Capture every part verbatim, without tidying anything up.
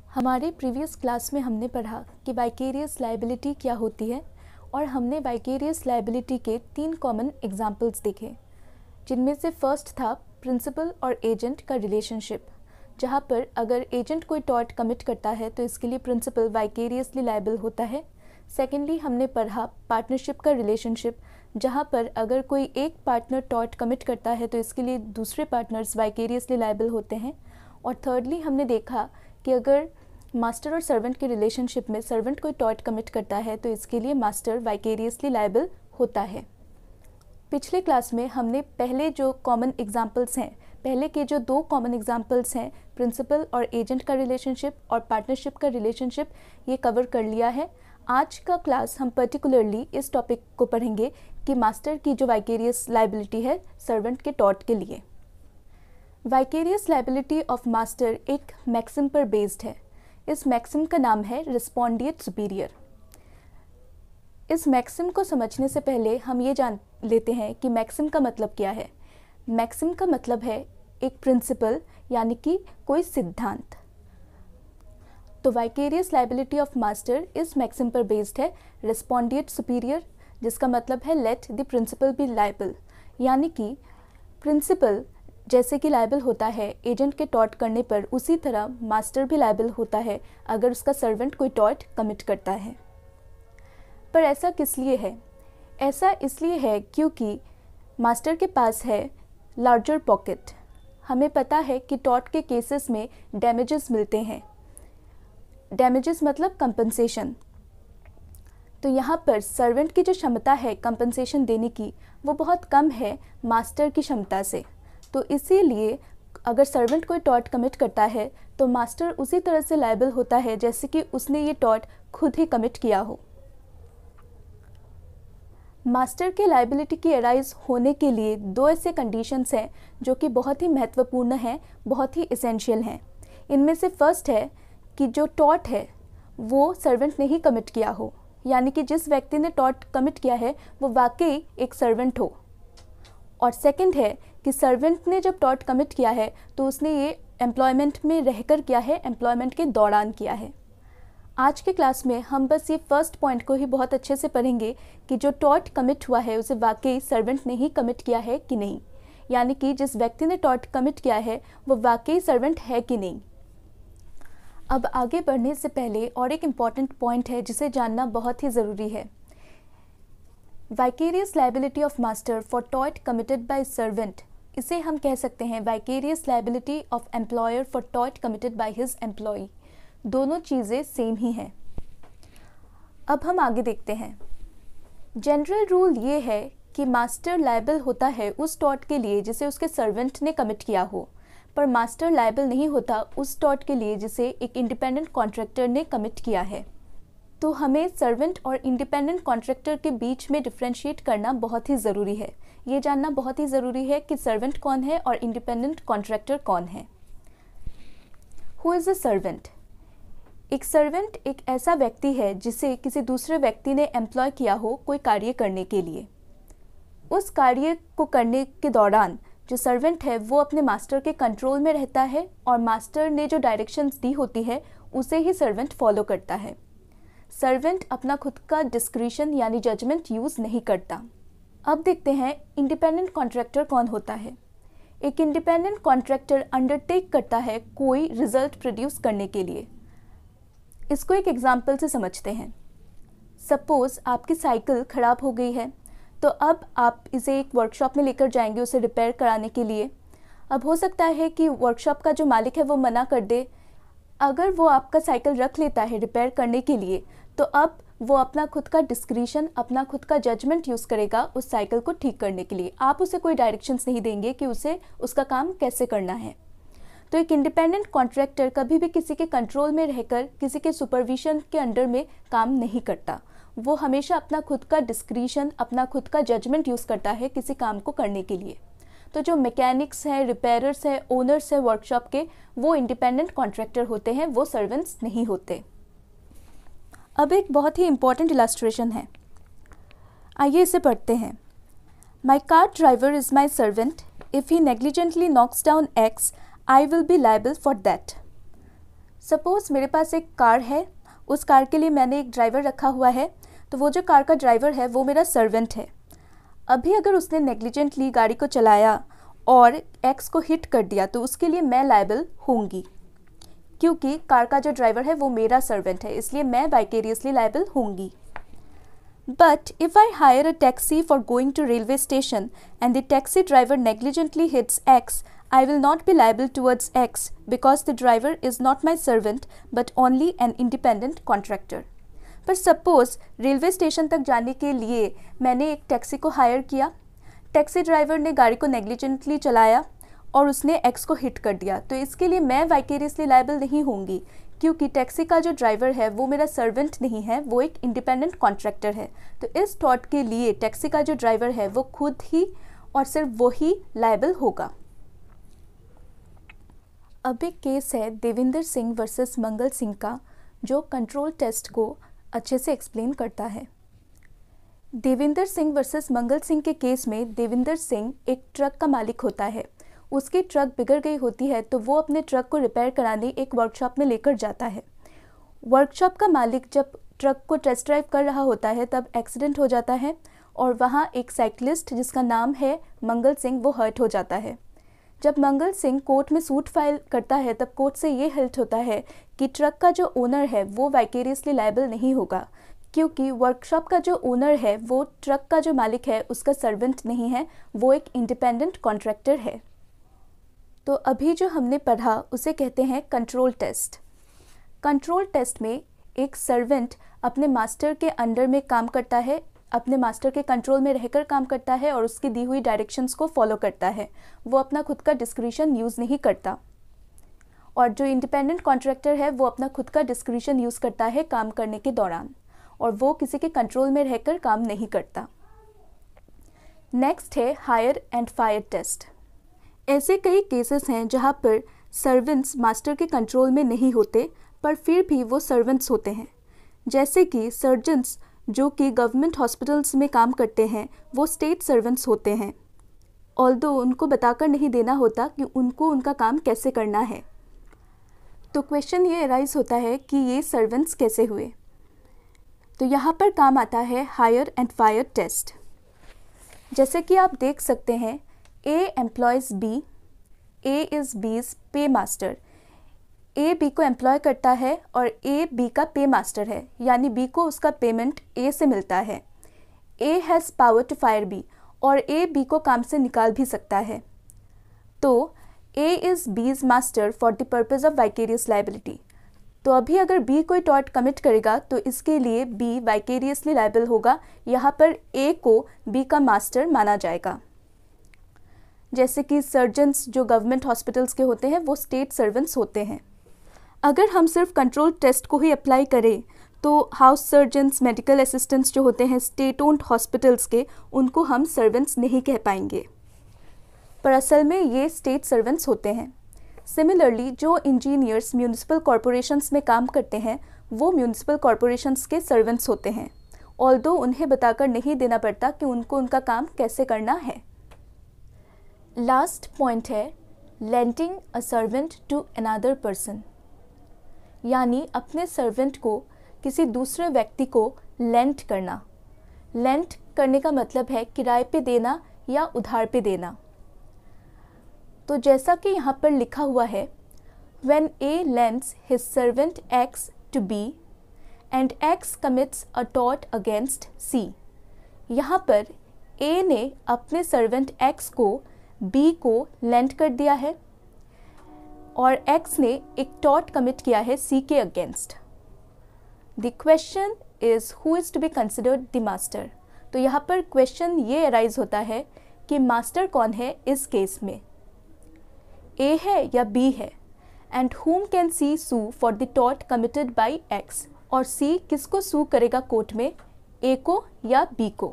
हमारे previous class में हमने पढ़ा कि वाइकेरियस लाइबिलिटी क्या होती है और हमने वाइकेरियस लाइबिलिटी के तीन कॉमन एग्जाम्पल्स देखे, जिनमें से फर्स्ट था प्रिंसिपल और एजेंट का रिलेशनशिप, जहाँ पर अगर एजेंट कोई टॉर्ट कमिट करता है तो इसके लिए प्रिंसिपल वाइकेरियसली लायबल होता है। सेकेंडली हमने पढ़ा पार्टनरशिप का रिलेशनशिप, जहाँ पर अगर कोई एक पार्टनर टॉर्ट कमिट करता है तो इसके लिए दूसरे पार्टनर्स वाइकेरियसली लायबल होते हैं। और थर्डली हमने देखा कि अगर मास्टर और सर्वेंट के रिलेशनशिप में सर्वेंट कोई टॉर्ट कमिट करता है तो इसके लिए मास्टर वाइकेरियसली लायबल होता है। पिछले क्लास में हमने पहले जो कॉमन एग्जाम्पल्स हैं, पहले के जो दो कॉमन एग्जाम्पल्स हैं, प्रिंसिपल और एजेंट का रिलेशनशिप और पार्टनरशिप का रिलेशनशिप, ये कवर कर लिया है। आज का क्लास हम पर्टिकुलरली इस टॉपिक को पढ़ेंगे कि मास्टर की जो वाइकेरियस लायबिलिटी है सर्वेंट के टॉर्ट के लिए। वाइकेरियस लायबिलिटी ऑफ मास्टर एक मैक्सिम पर बेस्ड है। इस मैक्सिम का नाम है रिस्पोंडिएट सुपीरियर। इस मैक्सिम को समझने से पहले हम ये जान लेते हैं कि मैक्सिम का मतलब क्या है। मैक्सिम का मतलब है एक प्रिंसिपल, यानी कि कोई सिद्धांत। तो वाइकेरियस लायबिलिटी ऑफ मास्टर इस मैक्सिम पर बेस्ड है, रिस्पोंडिएट सुपीरियर, जिसका मतलब है let the principal be liable, यानी कि प्रिंसिपल जैसे कि लायबल होता है एजेंट के टॉर्ट करने पर, उसी तरह मास्टर भी लायबल होता है अगर उसका सर्वेंट कोई टॉर्ट कमिट करता है। पर ऐसा किस लिए है? ऐसा इसलिए है क्योंकि मास्टर के पास है लार्जर पॉकेट। हमें पता है कि टॉर्ट के केसेस में डैमेजेस मिलते हैं। डैमेजेस मतलब कंपनसेशन। तो यहाँ पर सर्वेंट की जो क्षमता है कंपनसेशन देने की, वो बहुत कम है मास्टर की क्षमता से। तो इसीलिए अगर सर्वेंट कोई टॉर्ट कमिट करता है तो मास्टर उसी तरह से लायबल होता है जैसे कि उसने ये टॉर्ट खुद ही कमिट किया हो। मास्टर के लायबिलिटी की अराइज होने के लिए दो ऐसे कंडीशंस हैं जो कि बहुत ही महत्वपूर्ण हैं, बहुत ही एसेंशियल हैं। इनमें से फर्स्ट है कि जो टॉर्ट है वो सर्वेंट ने ही कमिट किया हो, यानी कि जिस व्यक्ति ने टॉर्ट कमिट किया है वो वाकई एक सर्वेंट हो। और सेकंड है कि सर्वेंट ने जब टॉर्ट कमिट किया है तो उसने ये एम्प्लॉयमेंट में रहकर किया है, एम्प्लॉयमेंट के दौरान किया है। आज के क्लास में हम बस ये फर्स्ट पॉइंट को ही बहुत अच्छे से पढ़ेंगे कि जो टॉर्ट कमिट हुआ है उसे वाकई सर्वेंट ने ही कमिट किया है कि नहीं, यानी कि जिस व्यक्ति ने टॉर्ट कमिट किया है वो वाकई सर्वेंट है कि नहीं। अब आगे बढ़ने से पहले और एक इम्पॉर्टेंट पॉइंट है जिसे जानना बहुत ही ज़रूरी है। Vicarious liability of master for tort committed by servant, इसे हम कह सकते हैं vicarious liability of employer for tort committed by his employee. दोनों चीज़ें सेम ही हैं। अब हम आगे देखते हैं। जनरल रूल ये है कि मास्टर लायबल होता है उस टॉर्ट के लिए जिसे उसके सर्वेंट ने कमिट किया हो, पर मास्टर लायबल नहीं होता उस टॉर्ट के लिए जिसे एक इंडिपेंडेंट कॉन्ट्रैक्टर ने कमिट किया है। तो हमें सर्वेंट और इंडिपेंडेंट कॉन्ट्रैक्टर के बीच में डिफ्रेंशिएट करना बहुत ही ज़रूरी है। ये जानना बहुत ही ज़रूरी है कि सर्वेंट कौन है और इंडिपेंडेंट कॉन्ट्रैक्टर कौन है। Who is a servant? एक सर्वेंट एक ऐसा व्यक्ति है जिसे किसी दूसरे व्यक्ति ने एम्प्लॉय किया हो कोई कार्य करने के लिए। उस कार्य को करने के दौरान जो सर्वेंट है वो अपने मास्टर के कंट्रोल में रहता है और मास्टर ने जो डायरेक्शंस दी होती है उसे ही सर्वेंट फॉलो करता है। सर्वेंट अपना खुद का डिस्क्रिशन यानी जजमेंट यूज़ नहीं करता। अब देखते हैं इंडिपेंडेंट कॉन्ट्रैक्टर कौन होता है। एक इंडिपेंडेंट कॉन्ट्रैक्टर अंडरटेक करता है कोई रिजल्ट प्रोड्यूस करने के लिए। इसको एक एग्जाम्पल से समझते हैं। सपोज़ आपकी साइकिल ख़राब हो गई है, तो अब आप इसे एक वर्कशॉप में लेकर जाएंगे उसे रिपेयर कराने के लिए। अब हो सकता है कि वर्कशॉप का जो मालिक है वो मना कर दे। अगर वो आपका साइकिल रख लेता है रिपेयर करने के लिए, तो अब वो अपना खुद का डिस्क्रिशन, अपना खुद का जजमेंट यूज़ करेगा उस साइकिल को ठीक करने के लिए। आप उसे कोई डायरेक्शंस नहीं देंगे कि उसे उसका काम कैसे करना है। तो एक इंडिपेंडेंट कॉन्ट्रैक्टर कभी भी किसी के कंट्रोल में रहकर किसी के सुपरविजन के अंडर में काम नहीं करता। वो हमेशा अपना खुद का डिस्क्रिशन, अपना खुद का जजमेंट यूज़ करता है किसी काम को करने के लिए। तो जो मैकेनिक्स हैं, रिपेयरर्स हैं, ओनर्स हैं वर्कशॉप के, वो इंडिपेंडेंट कॉन्ट्रैक्टर होते हैं, वो सर्वेंट्स नहीं होते। अब एक बहुत ही इंपॉर्टेंट इलस्ट्रेशन है, आइए इसे पढ़ते हैं। My car driver is my servant, if he negligently knocks down X I will be liable for that. Suppose मेरे पास एक कार है, उस कार के लिए मैंने एक ड्राइवर रखा हुआ है, तो वो जो कार का ड्राइवर है वो मेरा सर्वेंट है। अभी अगर उसने नेग्लिजेंटली गाड़ी को चलाया और एक्स को हिट कर दिया तो उसके लिए मैं लायबल होंगी, क्योंकि कार का जो ड्राइवर है वो मेरा सर्वेंट है, इसलिए मैं वाइकेरियसली लायबल होंगी। But if I hire a taxi for going to railway station and the taxi driver negligently hits X, I will not be liable towards X because the driver is not my servant but only an independent contractor. पर suppose railway station तक जाने के लिए मैंने एक taxi को higher किया, taxi driver ने गाड़ी को नेग्लिजेंटली चलाया और उसने एक्स को हिट कर दिया, तो इसके लिए मैं वाइकेरियसली लायबल नहीं होंगी, क्योंकि टैक्सी का जो ड्राइवर है वो मेरा सर्वेंट नहीं है, वो एक इंडिपेंडेंट कॉन्ट्रैक्टर है। तो इस टॉर्ट के लिए टैक्सी का जो ड्राइवर है वो खुद ही और सिर्फ वो ही लायबल होगा। अब एक केस है देविंदर सिंह वर्सेस मंगल सिंह का, जो कंट्रोल टेस्ट को अच्छे से एक्सप्लेन करता है। देविंदर सिंह वर्सेस मंगल सिंह के केस में देविंदर सिंह एक ट्रक का मालिक होता है। उसकी ट्रक बिगड़ गई होती है तो वो अपने ट्रक को रिपेयर कराने एक वर्कशॉप में लेकर जाता है। वर्कशॉप का मालिक जब ट्रक को टेस्ट ड्राइव कर रहा होता है तब एक्सीडेंट हो जाता है और वहाँ एक साइकिलिस्ट जिसका नाम है मंगल सिंह वो हर्ट हो जाता है। जब मंगल सिंह कोर्ट में सूट फाइल करता है तब कोर्ट से ये हिल्ट होता है कि ट्रक का जो ओनर है वो वाइकेरियसली लायबल नहीं होगा, क्योंकि वर्कशॉप का जो ओनर है वो ट्रक का जो मालिक है उसका सर्वेंट नहीं है, वो एक इंडिपेंडेंट कॉन्ट्रैक्टर है। तो अभी जो हमने पढ़ा उसे कहते हैं कंट्रोल टेस्ट। कंट्रोल टेस्ट में एक सर्वेंट अपने मास्टर के अंडर में काम करता है, अपने मास्टर के कंट्रोल में रहकर काम करता है और उसकी दी हुई डायरेक्शंस को फॉलो करता है। वो अपना खुद का डिस्क्रिशन यूज़ नहीं करता। और जो इंडिपेंडेंट कॉन्ट्रैक्टर है वो अपना खुद का डिस्क्रिशन यूज़ करता है काम करने के दौरान, और वो किसी के कंट्रोल में रहकर काम नहीं करता। नेक्स्ट है हायर एंड फायर टेस्ट। ऐसे कई केसेस हैं जहाँ पर सर्वेंट्स मास्टर के कंट्रोल में नहीं होते पर फिर भी वो सर्वेंट्स होते हैं, जैसे कि सर्जन्स जो कि गवर्नमेंट हॉस्पिटल्स में काम करते हैं वो स्टेट सर्वेंट्स होते हैं, ऑल्दो उनको बताकर नहीं देना होता कि उनको उनका काम कैसे करना है। तो क्वेश्चन ये अराइज होता है कि ये सर्वेंट्स कैसे हुए। तो यहाँ पर काम आता है हायर एंड फायर टेस्ट। जैसे कि आप देख सकते हैं, A employs B, A is B's pay master. A B को एम्प्लॉय करता है और ए बी का पे मास्टर है, यानी बी को उसका पेमेंट ए से मिलता है। A has power to fire B, और ए बी को काम से निकाल भी सकता है। तो A is B's master for the purpose of vicarious liability. तो अभी अगर बी कोई टॉर्ट कमिट करेगा तो इसके लिए बी वाइकेरियसली लायबल होगा। यहाँ पर ए को बी का मास्टर माना जाएगा। जैसे कि सर्जन्स जो गवर्नमेंट हॉस्पिटल्स के होते हैं वो स्टेट सर्वेंट्स होते हैं। अगर हम सिर्फ कंट्रोल टेस्ट को ही अप्लाई करें तो हाउस सर्जन्स, मेडिकल असिस्टेंट्स जो होते हैं स्टेट ओन्ड हॉस्पिटल्स के, उनको हम सर्वेंट्स नहीं कह पाएंगे, पर असल में ये स्टेट सर्वेंट्स होते हैं। सिमिलरली जो इंजीनियर्स म्यूनिसिपल कॉरपोरेशंस में काम करते हैं वो म्यूनिसिपल कॉरपोरेशंस के सर्वेंट्स होते हैं, ऑल्दो उन्हें बताकर नहीं देना पड़ता कि उनको उनका काम कैसे करना है। लास्ट पॉइंट है lending a servant to another person, यानी अपने सर्वेंट को किसी दूसरे व्यक्ति को लेंट करना। लेंट करने का मतलब है किराए पे देना या उधार पे देना। तो जैसा कि यहाँ पर लिखा हुआ है, when A lends his servant X to B and X commits a tort against C। यहाँ पर A ने अपने सर्वेंट X को B को लेंट कर दिया है और X ने एक टॉर्ट कमिट किया है C के against. The question is who is to be considered the master. तो यहाँ पर क्वेश्चन ये अराइज होता है कि मास्टर कौन है इस केस में, A है या B है, and whom can C sue for the tort committed by X। और C किसको सू करेगा कोर्ट में, A को या B को।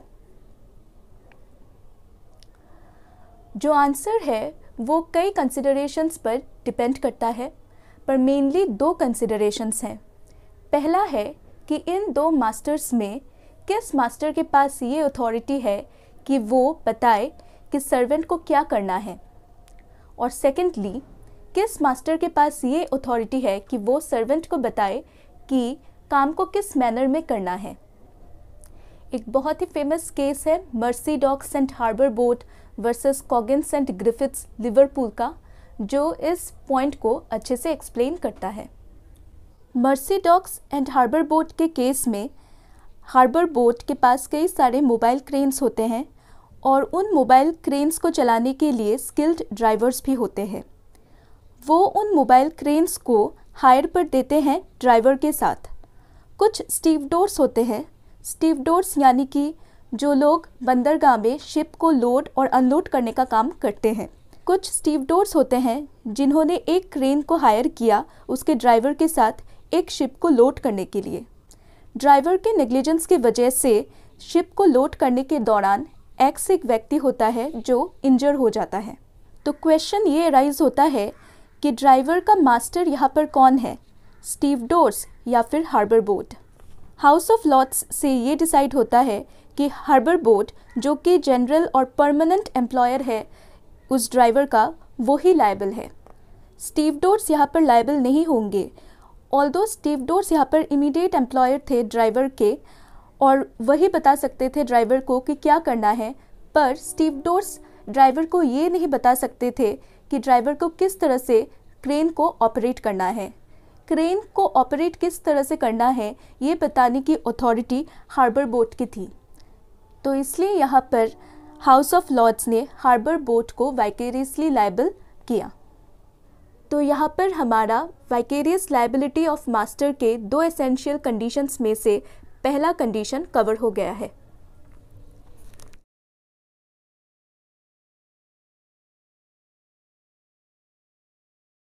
जो आंसर है वो कई कंसिडरेशंस पर डिपेंड करता है, पर मेनली दो कंसिडरेशंस हैं। पहला है कि इन दो मास्टर्स में किस मास्टर के पास ये अथॉरिटी है कि वो बताए कि सर्वेंट को क्या करना है, और सेकेंडली किस मास्टर के पास ये अथॉरिटी है कि वो सर्वेंट को बताए कि काम को किस मैनर में करना है। एक बहुत ही फेमस केस है Mersey Docks and Harbour Board versus Coggins and Griffiths Liverpool का, जो इस पॉइंट को अच्छे से एक्सप्लेन करता है। Mersey Docks and Harbour Board के केस में हार्बर बोट के पास कई सारे मोबाइल क्रेन्स होते हैं और उन मोबाइल क्रेन्स को चलाने के लिए स्किल्ड ड्राइवर्स भी होते हैं। वो उन मोबाइल क्रेन्स को हायर पर देते हैं ड्राइवर के साथ। कुछ स्टीवडोर्स होते हैं, स्टीवडोर्स यानी कि जो लोग बंदरगाह में शिप को लोड और अनलोड करने का काम करते हैं। कुछ स्टीवडोर्स होते हैं जिन्होंने एक क्रेन को हायर किया उसके ड्राइवर के साथ एक शिप को लोड करने के लिए। ड्राइवर के नेग्लिजेंस की वजह से शिप को लोड करने के दौरान एक्स एक व्यक्ति होता है जो इंजर हो जाता है। तो क्वेश्चन ये अराइज होता है कि ड्राइवर का मास्टर यहाँ पर कौन है, स्टीवडोर्स या फिर Harbour Board. House of Lords से ये डिसाइड होता है कि हार्बर बोट, जो कि जनरल और परमानेंट एम्प्लॉयर है उस ड्राइवर का, वो ही लायबल है। स्टीवडोर्स यहाँ पर लायबल नहीं होंगे, ऑल्दो स्टीवडोर्स यहाँ पर इमीडिएट एम्प्लॉयर थे ड्राइवर के और वही बता सकते थे ड्राइवर को कि क्या करना है, पर स्टीवडोर्स ड्राइवर को ये नहीं बता सकते थे कि ड्राइवर को किस तरह से क्रेन को ऑपरेट करना है। क्रेन को ऑपरेट किस तरह से करना है ये बताने की अथॉरिटी हार्बर बोट की थी। तो इसलिए यहाँ पर हाउस ऑफ लॉर्ड्स ने हार्बर बोट को वाइकेरियसली लायबल किया। तो यहाँ पर हमारा वाइकेरियस लायबिलिटी ऑफ मास्टर के दो एसेंशियल कंडीशंस में से पहला कंडीशन कवर हो गया है।